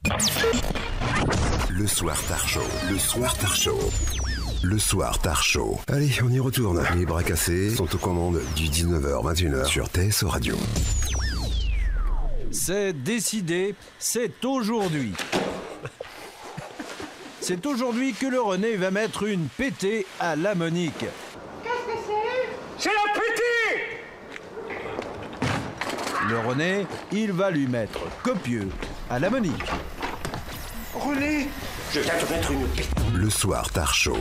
Le Soir Tar Show. Le Soir Tar Show. Le Soir Tar Show. Allez, on y retourne. Les bras cassés sont aux commandes du 19h-21h sur TSO Radio. C'est décidé, c'est aujourd'hui. C'est aujourd'hui que le René va mettre une pétée à la Monique. Qu'est-ce que c'est? C'est la pétée! Le René, il va lui mettre copieux à la Monique. René, je viens te mettre une pétée. Le Soir Tar Show.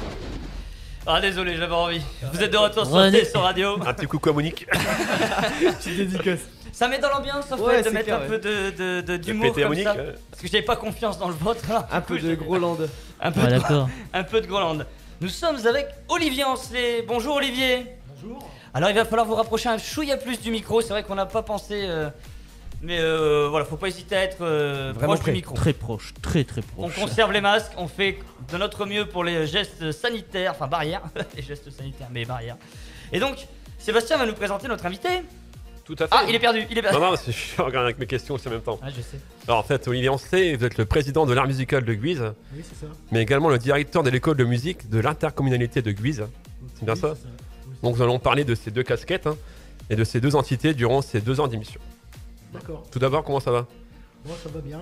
Ah désolé, j'avais envie. Vous êtes de retour sur René. TSO Radio. Un petit coucou à Monique. Petite dédicace. Ça met dans l'ambiance en Ouais, fait de c'est mettre clair, un peu d'humour péter à comme Monique, ça. ouais. Parce que j'avais pas confiance dans le vôtre. Alors, Un du peu coup, de j'ai- Groland. Un peu, Ouais, de... d'accord. un peu de Groland. Nous sommes avec Olivier Ancelet. Bonjour Olivier. Bonjour. Alors il va falloir vous rapprocher un chouïa plus du micro. C'est vrai qu'on n'a pas pensé. Mais voilà, faut pas hésiter à être proche du micro. Très proche, très très On proche. conserve les masques, on fait de notre mieux pour les gestes sanitaires, enfin barrières, les gestes sanitaires, mais barrières. Et donc, Sébastien va nous présenter notre invité. Tout à fait. Ah, il est perdu, il est perdu. Non, non, je suis en regardant avec mes questions aussi en même temps. Ah, je sais. Alors en fait, Olivier Ancelet, vous êtes le président de l'art musical de Guise, Oui, c'est ça. mais également le directeur de l'école de musique de l'intercommunalité de Guise. C'est bien ça? Donc nous allons parler de ces deux casquettes et de ces deux entités durant ces 2 ans d'émission. D'accord. Tout d'abord, comment ça va? Moi, ça va bien.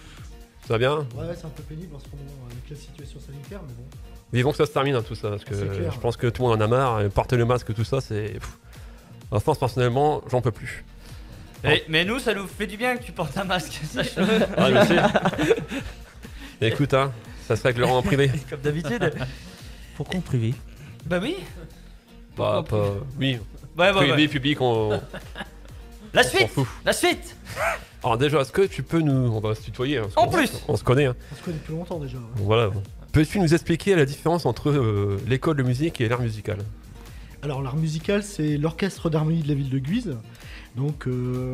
Ça va bien? Ouais, c'est un peu pénible en ce moment avec la situation sanitaire, mais bon. Vivons que ça se termine tout ça, parce que C'est clair. je pense que tout le monde en a marre, porter le masque, tout ça, c'est... En France, personnellement, j'en peux plus. Mais nous, ça nous fait du bien que tu portes un masque, sache-le. Ah, je sais. Écoute, ça se réglera en privé. Comme d'habitude. Pourquoi en privé? Bah oui. Bah, pas... Oui, Ouais, ouais, privé, ouais. public, on La s'en suite, fout. la suite. Alors déjà, est-ce que tu peux nous... On va se tutoyer. Parce En qu'on- plus. On se connaît. On se connaît depuis longtemps déjà. Ouais. Voilà. Peux-tu nous expliquer la différence entre l'école de musique et l'art musical? Alors, l'art musical, c'est l'orchestre d'harmonie de la ville de Guise. Donc,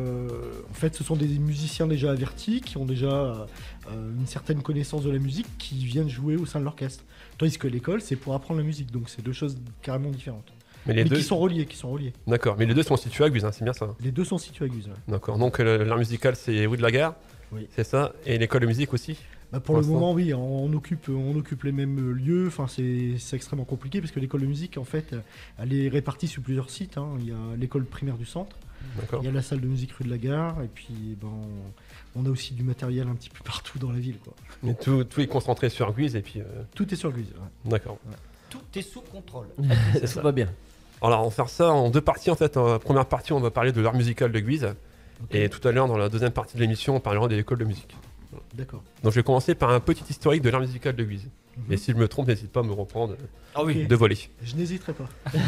en fait, ce sont des musiciens déjà avertis qui ont déjà une certaine connaissance de la musique qui viennent jouer au sein de l'orchestre. Tandis que l'école, c'est pour apprendre la musique. Donc, c'est deux choses carrément différentes. Mais les Mais deux... qui sont reliés. D'accord, mais les deux sont situés à Guise, c'est bien ça? Les deux sont situés à Guise. Ouais. D'accord, donc l'art musical c'est rue de la Gare, Oui. c'est ça, et l'école de musique aussi? Bah, pour le l'instant. moment, oui, on occupe les mêmes lieux. Enfin, c'est extrêmement compliqué parce que l'école de musique, en fait, elle est répartie sur plusieurs sites. Il y a l'école primaire du centre, D'accord. il y a la salle de musique rue de la Gare, et puis on a aussi du matériel un petit peu partout dans la ville, quoi. Et tout est concentré sur Guise, et puis... Tout est sur Guise. Ouais. D'accord. Tout est sous contrôle. C'est ça. va bien. Alors on va faire ça en 2 parties en fait. Dans la première partie, on va parler de l'art musical de Guise, et tout à l'heure, dans la deuxième partie de l'émission, on parlera de l'école de musique. D'accord. Donc je vais commencer par un petit historique de l'art musical de Guise. Mhm. Et si je me trompe, n'hésite pas à me reprendre Ah oui, de voler. Je n'hésiterai pas.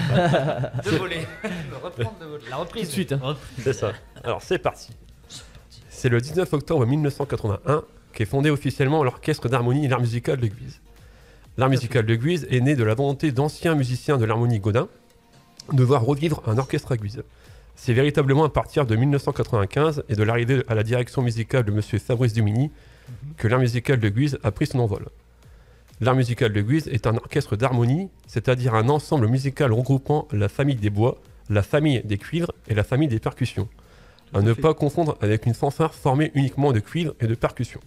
de voler. Reprendre de voler. La reprise. Tout de suite, hein. C'est ça. Alors c'est parti. C'est le 19 octobre 1981 qu'est fondé officiellement l'Orchestre d'harmonie et l'art musical de Guise. L'art musical de Guise est né de la volonté d'anciens musiciens de l'harmonie Godin de voir revivre un orchestre à Guise. C'est véritablement à partir de 1995 et de l'arrivée à la direction musicale de M. Fabrice Dumini que l'art musical de Guise a pris son envol. L'art musical de Guise est un orchestre d'harmonie, c'est-à-dire un ensemble musical regroupant la famille des bois, la famille des cuivres et la famille des percussions. À ne pas confondre avec une fanfare formée uniquement de cuivres et de percussions.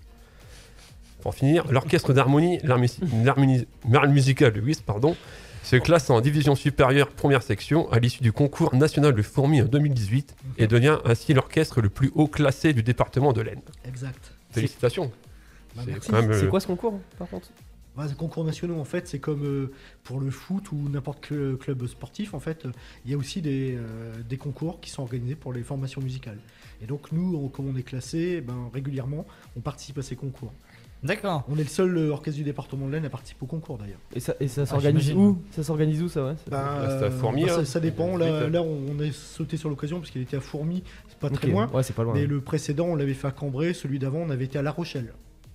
Pour finir, l'orchestre d'harmonie, l'art musical de Guise, se classe en division supérieure première section à l'issue du concours national de Fourmis en 2018 et devient ainsi l'orchestre le plus haut classé du département de l'Aisne. Exact. Félicitations. Bah, C'est merci. quand même, C'est quoi ce concours, par contre? Ouais, les concours nationaux, en fait, c'est comme pour le foot ou n'importe quel club sportif. En fait, il y a aussi des concours qui sont organisés pour les formations musicales. Et donc, nous, comme on est classé, régulièrement, on participe à ces concours. D'accord. On est le seul orchestre du département de l'Aisne à participer au concours, d'ailleurs. Et ça s'organise j'imagine. où? Ça s'organise où, ça, ouais? c'est à Fourmies, hein. ça dépend. Vite. Là, on est sauté sur l'occasion parce qu'il était à Fourmies, c'est pas très Ok. loin. Ouais, c'est pas loin. Mais le précédent, on l'avait fait à Cambrai. Celui d'avant, on avait été à La Rochelle.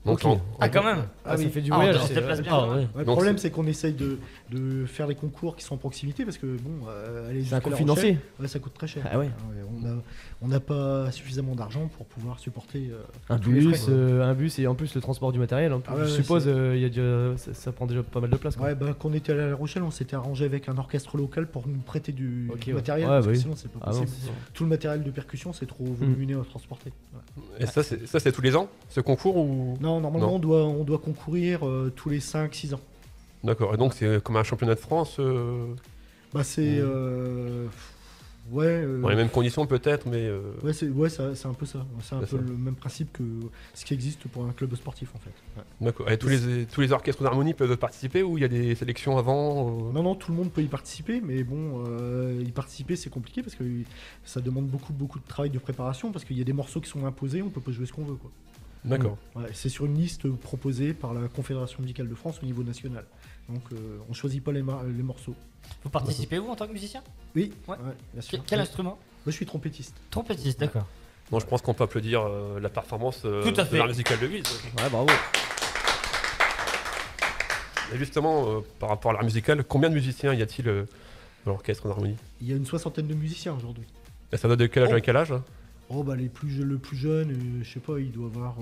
Donc, Ok. Ah, quand même. Ah, ça oui. fait du Ah, voyage. on se c'est- déplace bien. Ah, ouais. Ouais, le Donc, problème, c'est qu'on essaye de faire les concours qui sont en proximité parce que bon, aller C'est un jusqu'à coût La financier. Rochelle, ouais, ça coûte très cher. Ah ouais. On n'a pas suffisamment d'argent pour pouvoir supporter Un tous les bus, frais. un bus et en plus le transport du matériel. En plus, Ah ouais, je ouais, suppose, c'est- il y a déjà, ça prend déjà pas mal de place. Quoi. Ouais, quand on était à La Rochelle, on s'était arrangé avec un orchestre local pour nous prêter du Ok, du ouais. matériel, Ouais, parce bah que oui. sinon c'est pas Ah non, possible. c'est sûr. Tout le matériel de percussion, c'est trop volumineux à transporter. Ouais. Et ça, c'est tous les ans, ce concours ou... Non, normalement, Non. on doit concourir tous les 5-6 ans. D'accord, et donc c'est comme un championnat de France, Bah, c'est. Ouais. dans les mêmes conditions peut-être, mais... Ouais, c'est un peu ça. C'est un C'est peu ça. le même principe que ce qui existe pour un club sportif en fait. Ouais. D'accord. Et tous les orchestres d'harmonie peuvent participer ou il y a des sélections avant Non, tout le monde peut y participer, mais bon, y participer c'est compliqué parce que ça demande beaucoup de travail de préparation parce qu'il y a des morceaux qui sont imposés, on peut pas jouer ce qu'on veut quoi. D'accord. Ouais, c'est sur une liste proposée par la Confédération musicale de France au niveau national. Donc on choisit pas les morceaux. Vous participez vous en tant que musicien? Oui, Ouais. bien sûr. Quel Moi instrument? je suis trompettiste. Trompettiste, d'accord. Non, je pense qu'on peut applaudir la performance Tout à fait. de l'art musical de Guise. Ouais, bravo. Et justement, par rapport à l'art musical, combien de musiciens y a-t-il dans l'orchestre d'harmonie? Il y a une 60aine de musiciens aujourd'hui. Et ça doit de quel âge à quel âge? Oh bah le plus jeune, je sais pas, il doit avoir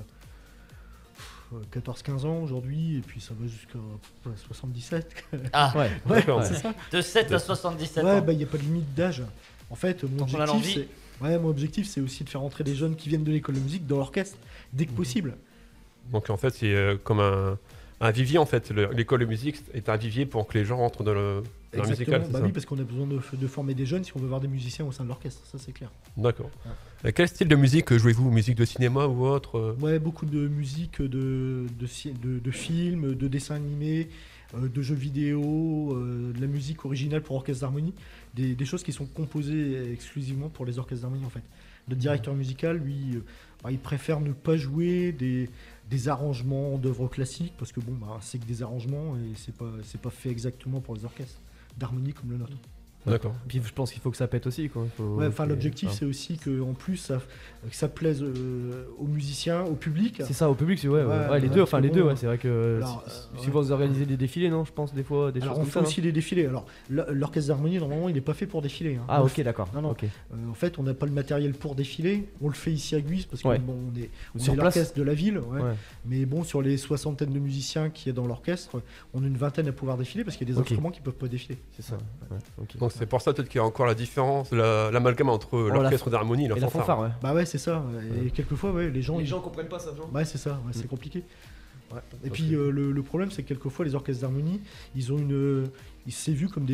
14-15 ans aujourd'hui, et puis ça va jusqu'à 77. Ah, Ouais, D'accord. C'est ça. de 7 à 77 Ouais, ans. bah il n'y a pas de limite d'âge. En fait, Quand on a l'envie. mon objectif, c'est aussi de faire entrer des jeunes qui viennent de l'école de musique dans l'orchestre, dès que possible. Donc en fait, c'est comme un vivier en fait. L'école de musique est un vivier pour que les gens rentrent dans l'art musical, c'est Bah ça? oui, parce qu'on a besoin de former des jeunes si on veut avoir des musiciens au sein de l'orchestre, ça c'est clair. D'accord. Et quel style de musique jouez-vous? Musique de cinéma ou autre Ouais, beaucoup de musique, de films, de dessins animés, de jeux vidéo, de la musique originale pour orchestre d'harmonie, des choses qui sont composées exclusivement pour les orchestres d'harmonie en fait. Notre directeur musical, lui, il préfère ne pas jouer des arrangements d'œuvres classiques parce que bon, c'est que des arrangements et c'est pas fait exactement pour les orchestres d'harmonie comme le nôtre. D'accord. Puis je pense qu'il faut que ça pète aussi. Quoi. Ouais, enfin l'objectif c'est aussi que en plus que ça plaise aux musiciens, au public. C'est ça, au public, ouais, Ouais, les ouais, deux, enfin les bon, deux, ouais, c'est vrai que alors, si vous organisez des défilés, non, je pense des fois, des Alors choses on comme fait ça. aussi les défilés. Alors l'orchestre d'harmonie normalement il n'est pas fait pour défiler. Hein. Ah On le ok, d'accord. Non, non. Ok. En fait, on n'a pas le matériel pour défiler. On le fait ici à Guise parce que Ouais. bon, on Sur est place. l'orchestre de la ville. Ouais. Ouais. Mais bon, sur les 60aines de musiciens qui est dans l'orchestre, on a une vingtaine à pouvoir défiler parce qu'il y a des Ok. instruments qui peuvent pas défiler. C'est ça. Ouais, ok. Donc c'est pour ça peut-être qu'il y a encore la différence, l'amalgame entre l'orchestre d'harmonie et la Et la fanfare. fanfare, ouais. Bah ouais, c'est ça. Et quelquefois, ouais, les gens. comprennent pas ça, genre. Ouais, c'est ça. Ouais, c'est compliqué. Ouais. Et Ok. puis le problème, c'est que quelquefois les orchestres d'harmonie, ils ont c'est vu comme des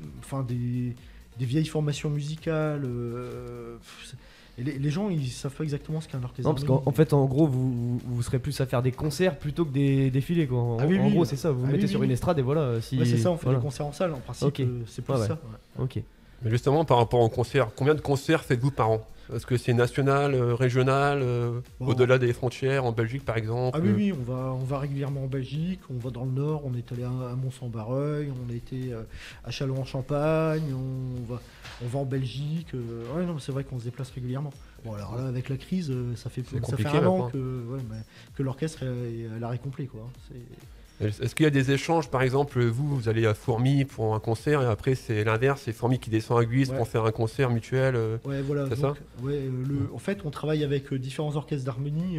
vieilles formations musicales. Et les gens, ils savent pas exactement ce qu'est un orchestre Non, parce d'harmonie. qu'en fait, en gros, vous serez plus à faire des concerts plutôt que des défilés, quoi. En, Ah oui, en oui. gros, c'est ça. Vous vous Ah mettez oui, sur oui. une estrade et voilà. Si... Ouais, c'est ça, on fait voilà. des concerts en salle. En principe, Ok. c'est plus Ouais, ouais. ça. Ouais. Ok. Mais justement, par rapport aux concerts, combien de concerts faites-vous par an? Est-ce que c'est national, régional, Bon. au-delà des frontières, en Belgique par exemple? Ah oui, on va régulièrement en Belgique, on va dans le Nord, on est allé à Mons-en-Barreuil, on a été à Châlons-en-Champagne, on va en Belgique. Ouais, non, c'est vrai qu'on se déplace régulièrement. Bon, alors là, avec la crise, ça fait compliqué, un an maintenant. que l'orchestre est à l'arrêt complet, quoi. Est-ce qu'il y a des échanges, par exemple, vous allez à Fourmi pour un concert et après c'est l'inverse, c'est Fourmi qui descend à Guise Ouais. pour faire un concert mutuel Ouais, voilà. C'est donc, ça en fait, on travaille avec différents orchestres d'harmonie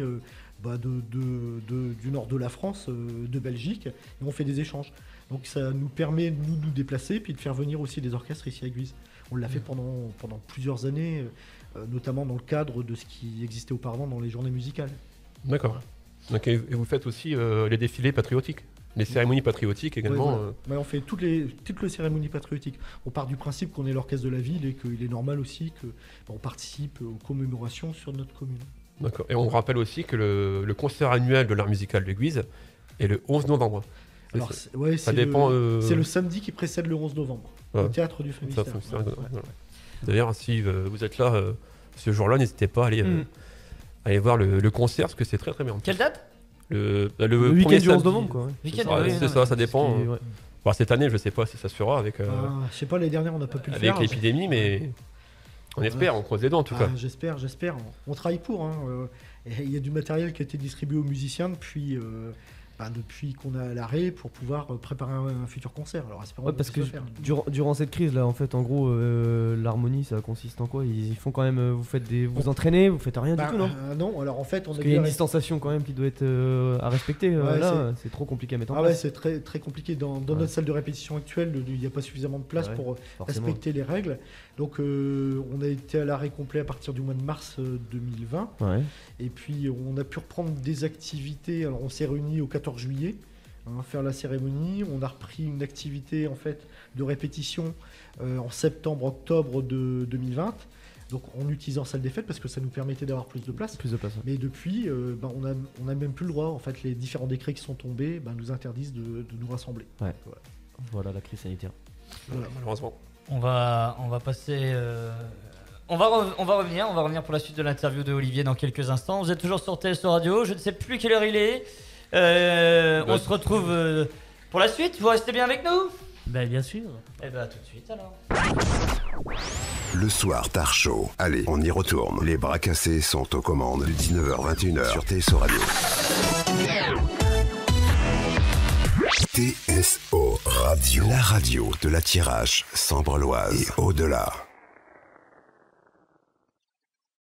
du nord de la France, de Belgique, et on fait des échanges. Donc ça nous permet de nous déplacer, puis de faire venir aussi des orchestres ici à Guise. On l'a fait pendant plusieurs années, notamment dans le cadre de ce qui existait auparavant dans les journées musicales. D'accord. Donc, et vous faites aussi les défilés patriotiques, les cérémonies patriotiques également. Ouais, voilà. Ouais, on fait toutes les cérémonies patriotiques. On part du principe qu'on est l'orchestre de la ville et qu'il est normal aussi qu'on participe aux commémorations sur notre commune. D'accord. Et on rappelle aussi que le concert annuel de l'art musical de Guise est le 11 novembre. Alors, ça c'est dépend. c'est le samedi qui précède le 11 novembre, Ouais. au théâtre du Ça Finistère. fonctionne, Ouais, voilà. ouais. D'ailleurs, si vous êtes là ce jour-là, n'hésitez pas à aller voir le concert parce que c'est très très bien. Quelle date? Le Le week-end premier du 11 samedi. novembre, quoi. ouais. Week-end, Ouais, oui, c'est non, ça, ça dépend. Ouais. Bon, cette année, je sais pas si ça se fera avec, Je sais pas, l'année dernière on n'a pas pu le avec faire. l'épidémie, mais on espère, on croise les dents en tout cas. J'espère. On travaille pour. Hein. Et il y a du matériel qui a été distribué aux musiciens depuis qu'on a l'arrêt pour pouvoir préparer un futur concert. Alors espérons parce que puisse le faire. durant cette crise là, en fait, en gros, l'harmonie, ça consiste en quoi? Ils font quand même, vous entraînez, vous faites rien du tout, non? Non, alors en fait, on Parce a qu'il y a dû une distanciation quand même qui doit être à respecter. Ouais, là, c'est trop compliqué à mettre en Ah ouais, place. c'est très, très compliqué. Dans notre salle de répétition actuelle, il n'y a pas suffisamment de place Ouais, pour forcément. respecter les règles. Donc on a été à l'arrêt complet à partir du mois de mars 2020. Ouais. Et puis on a pu reprendre des activités. Alors on s'est réunis au 14 juillet, faire la cérémonie. On a repris une activité en fait de répétition en septembre-octobre de 2020. Donc en utilisant salle des fêtes parce que ça nous permettait d'avoir plus de place. Plus de place. Ouais. Mais depuis, on a même plus le droit. En fait, les différents décrets qui sont tombés nous interdisent de nous rassembler. Ouais. Voilà la crise sanitaire. Voilà. Malheureusement. On va passer. On va revenir pour la suite de l'interview de Olivier dans quelques instants. Vous êtes toujours sur TSO Radio. Je ne sais plus quelle heure il est. On se retrouve pour la suite. Vous restez bien avec nous? Ben bien sûr. Eh ben à tout de suite alors. Le soir tard chaud. Allez, on y retourne. Les bras cassés sont aux commandes de 19h-21h sur TSO Radio. TSO Radio, la radio de la Thiérache, Sambre-Loise et au-delà.